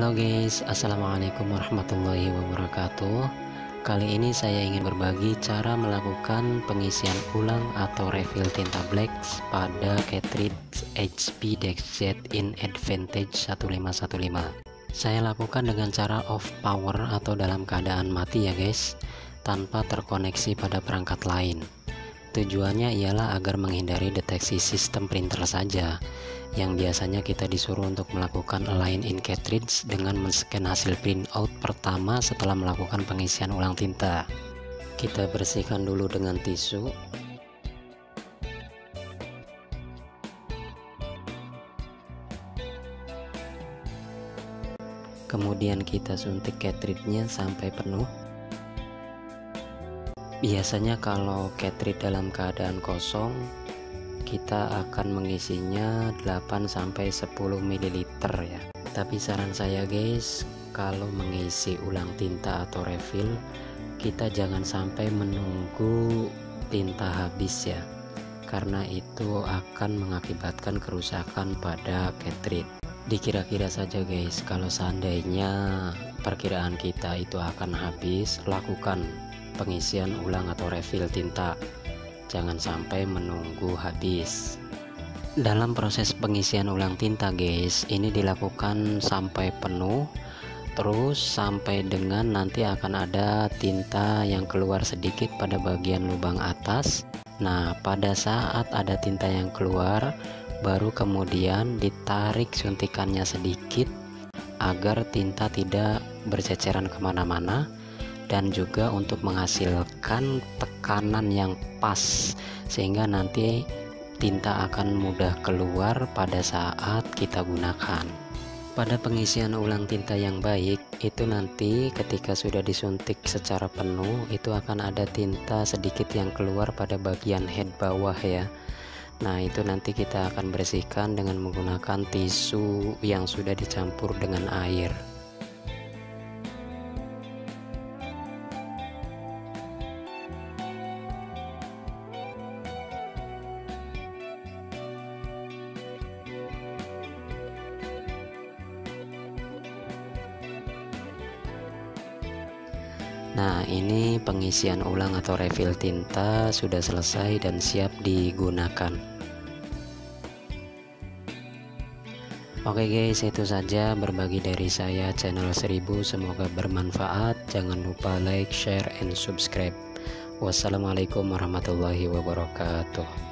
Halo guys, assalamualaikum warahmatullahi wabarakatuh. Kali ini saya ingin berbagi cara melakukan pengisian ulang atau refill tinta blacks pada cartridge HP DexJet in Advantage 1515. Saya lakukan dengan cara off power atau dalam keadaan mati ya guys, tanpa terkoneksi pada perangkat lain. Tujuannya ialah agar menghindari deteksi sistem printer saja, yang biasanya kita disuruh untuk melakukan align in cartridge dengan men-scan hasil printout pertama setelah melakukan pengisian ulang tinta. Kita bersihkan dulu dengan tisu. Kemudian kita suntik cartridge-nya sampai penuh. Biasanya kalau cartridge dalam keadaan kosong, kita akan mengisinya 8-10 ml ya. Tapi saran saya guys, kalau mengisi ulang tinta atau refill, kita jangan sampai menunggu tinta habis ya, karena itu akan mengakibatkan kerusakan pada cartridge. Dikira-kira saja guys, kalau seandainya perkiraan kita itu akan habis, lakukan pengisian ulang atau refill tinta, jangan sampai menunggu habis. Dalam proses pengisian ulang tinta guys, ini dilakukan sampai penuh, terus sampai dengan nanti akan ada tinta yang keluar sedikit pada bagian lubang atas. Nah, pada saat ada tinta yang keluar, baru kemudian ditarik suntikannya sedikit agar tinta tidak berceceran kemana-mana, dan juga untuk menghasilkan tekanan yang pas sehingga nanti tinta akan mudah keluar pada saat kita gunakan. Pada pengisian ulang tinta yang baik itu nanti ketika sudah disuntik secara penuh, itu akan ada tinta sedikit yang keluar pada bagian head bawah ya. Nah, itu nanti kita akan bersihkan dengan menggunakan tisu yang sudah dicampur dengan air. Nah, ini pengisian ulang atau refill tinta sudah selesai dan siap digunakan. Oke guys, itu saja berbagi dari saya channel 1000, semoga bermanfaat. Jangan lupa like, share, and subscribe. Wassalamualaikum warahmatullahi wabarakatuh.